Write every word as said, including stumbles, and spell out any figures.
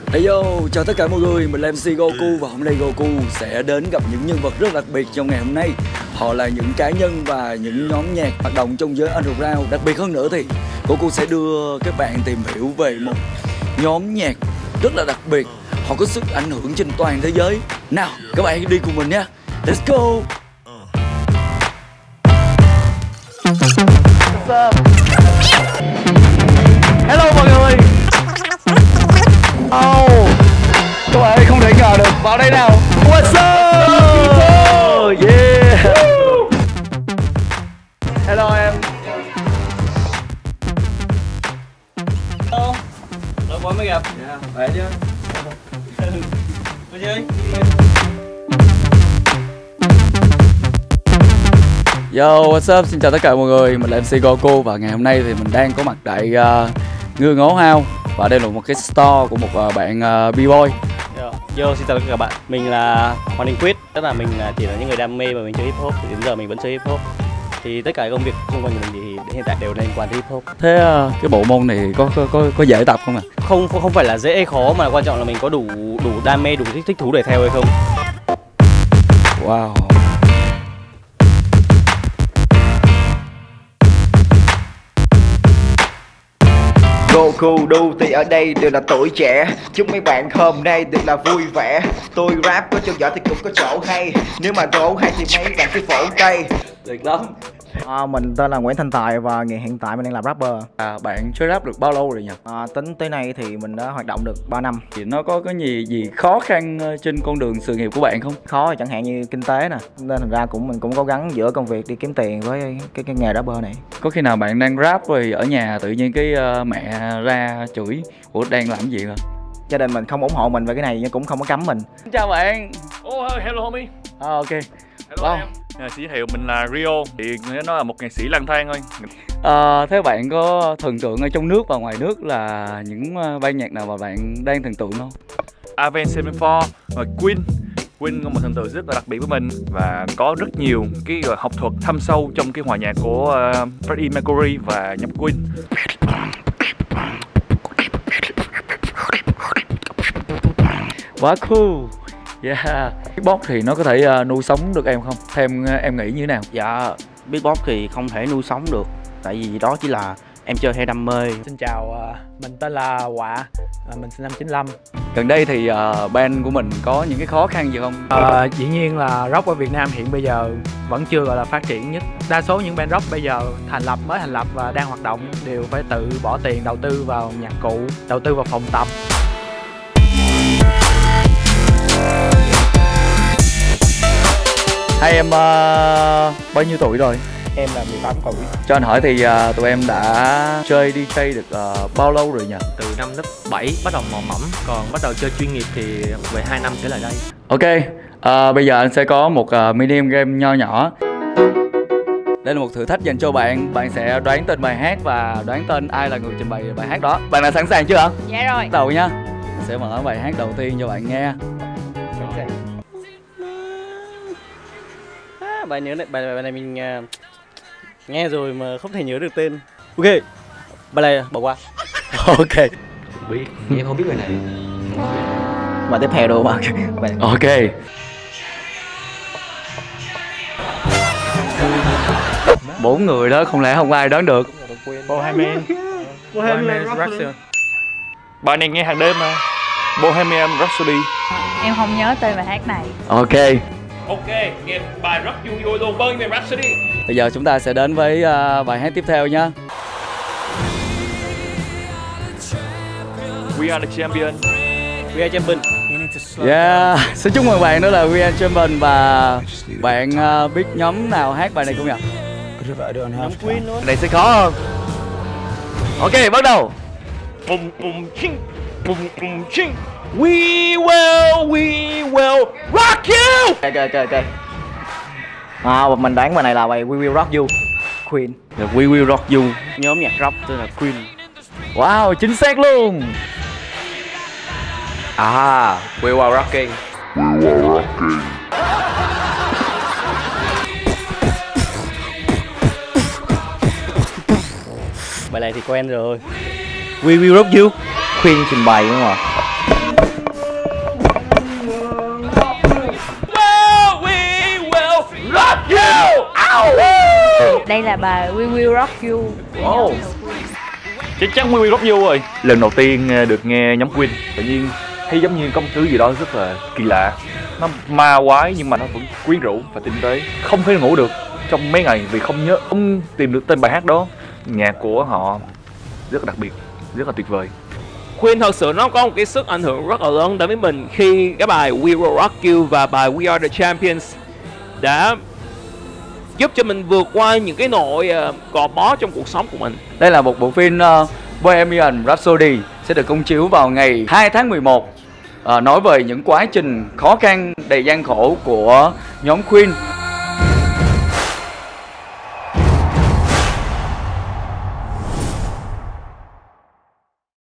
Hey yo, chào tất cả mọi người, mình là em xê Goku và hôm nay Goku sẽ đến gặp những nhân vật rất đặc biệt trong ngày hôm nay. Họ là những cá nhân và những nhóm nhạc hoạt động trong giới underground. Đặc biệt hơn nữa thì Goku sẽ đưa các bạn tìm hiểu về một nhóm nhạc rất là đặc biệt. Họ có sức ảnh hưởng trên toàn thế giới. Nào, các bạn hãy đi cùng mình nha. Let's go. Hello mọi người. Oh, các bạn không thể ngờ được, vào đây nào. What's up? Yeah. Hello em. Hello. Lâu quá mới gặp. Dạ, khỏe chứ. Có chơi. Yo, what's up? Xin chào tất cả mọi người, mình là em xê Goku và ngày hôm nay thì mình đang có mặt tại uh, Ngư Ngố House. Và đây là một cái store của một uh, bạn uh, B-boy. Yo, yo, xin chào tất cả các bạn. Mình là Hoàng Đình Quyết. Tức là mình chỉ là những người đam mê và mình chơi hip hop. Thì đến giờ mình vẫn chơi hip hop. Thì tất cả các công việc xung quanh mình thì hiện tại đều liên quan đến hip hop. Thế uh, cái bộ môn này có có có, có dễ tập không ạ? À? Không không phải là dễ hay khó mà quan trọng là mình có đủ đủ đam mê, đủ thích thích thú để theo hay không. Wow. Goku đu thì ở đây đều là tuổi trẻ. Chúc mấy bạn hôm nay được là vui vẻ. Tôi rap có chân giỏi thì cũng có chỗ hay. Nếu mà đổ hay thì mấy bạn cứ vỗ tay. Tuyệt lắm. À, mình tên là Nguyễn Thanh Tài và ngày hiện tại mình đang làm rapper. À, bạn chơi rap được bao lâu rồi nhỉ? À, tính tới nay thì mình đã hoạt động được ba năm. Thì nó có cái gì gì khó khăn trên con đường sự nghiệp của bạn không? Khó chẳng hạn như kinh tế nè, nên thành ra cũng mình cũng cố gắng giữa công việc đi kiếm tiền với cái cái nghề rapper này. Có khi nào bạn đang rap rồi ở nhà tự nhiên cái uh, mẹ ra chửi, ủa đang làm gì hả? Gia đình mình không ủng hộ mình về cái này nhưng cũng không có cấm mình. Xin chào bạn. Oh, hello homie. À, ok. Hello wow. Em. À, xin giới thiệu mình là Rio. Thì nó là một nghệ sĩ lang thang thôi. À, thế bạn có thần tượng ở trong nước và ngoài nước là những ban nhạc nào mà bạn đang thần tượng không? Avenged Sevenfold và Queen. Queen có một thần tượng rất là đặc biệt với mình và có rất nhiều cái học thuật thâm sâu trong cái hòa nhạc của uh, Freddie Mercury và nhóm Queen. Quá cool. Yeah. Beatbox thì nó có thể uh, nuôi sống được em không? Theo em, em nghĩ như thế nào? Dạ, beatbox thì không thể nuôi sống được. Tại vì đó chỉ là em chơi hay đam mê. Xin chào, mình tên là Họa, mình sinh năm chín lăm. Gần đây thì uh, band của mình có những cái khó khăn gì không? À, dĩ nhiên là rock ở Việt Nam hiện bây giờ vẫn chưa gọi là phát triển nhất. Đa số những band rock bây giờ thành lập, mới thành lập và đang hoạt động đều phải tự bỏ tiền đầu tư vào nhạc cụ, đầu tư vào phòng tập. Hai em uh, bao nhiêu tuổi rồi? Em là mười tám tuổi. Cho anh hỏi thì uh, tụi em đã chơi đi jay được uh, bao lâu rồi nhỉ? Từ năm lớp bảy bắt đầu mò mẫm, còn bắt đầu chơi chuyên nghiệp thì về hai năm trở lại đây. Ok, uh, bây giờ anh sẽ có một uh, mini game nho nhỏ. Đây là một thử thách dành cho bạn. Bạn sẽ đoán tên bài hát và đoán tên ai là người trình bày bài hát đó. Bạn đã sẵn sàng chưa ạ? Dạ rồi. Bắt đầu nha. Mình sẽ mở bài hát đầu tiên cho bạn nghe. Sẵn sàng. À, bài nhớ này, bài, bài này mình uh, nghe rồi mà không thể nhớ được tên. Ok, bài này bỏ qua. Ok. Biết, em không biết bài này. Và tiếp theo đâu mà. Ok. Bốn người đó không lẽ không ai đoán được. Bohemian. Bohemian Rhapsody. Bài này nghe hàng đêm mà. Bohemian Rhapsody. Em không nhớ tên bài hát này. Ok. Ok, nghe bài rất vui vui luôn, Bohemian Rhapsody. Bây giờ chúng ta sẽ đến với uh, bài hát tiếp theo nhé. We are the champion. We are champion. Yeah, xin chúc mừng bạn đó là We Are Champion. Và bạn uh, biết nhóm nào hát bài này không nhỉ? Nhóm Queen luôn. Này sẽ khó hơn. Ok, bắt đầu. Bum bum ching, bum bum ching. We will, we will rock you. Ok ok ok. À, mình đoán bài này là bài We Will Rock You, Queen. The We Will Rock You. Nhóm nhạc rock tên là Queen. Wow, chính xác luôn. À, We Were Rocking. We Were Rocking. Bài này thì quen rồi. We Will Rock You, Queen trình bày đúng không ạ? là bài We Will Rock You. Oh. Chắc chắn We Will Rock You rồi. Lần đầu tiên được nghe nhóm Queen, tự nhiên thấy giống như có một thứ gì đó rất là kỳ lạ. Nó ma quái nhưng mà nó vẫn quyến rũ và tinh tế. Không thể ngủ được trong mấy ngày vì không nhớ, không tìm được tên bài hát đó. Nhạc của họ rất là đặc biệt, rất là tuyệt vời. Queen thật sự nó có một cái sức ảnh hưởng rất là lớn đối với mình khi cái bài We Will Rock You và bài We Are The Champions đã giúp cho mình vượt qua những cái nỗi uh, gò bó trong cuộc sống của mình. Đây là một bộ phim uh, Bohemian Rhapsody sẽ được công chiếu vào ngày hai tháng mười một, uh, nói về những quá trình khó khăn đầy gian khổ của nhóm Queen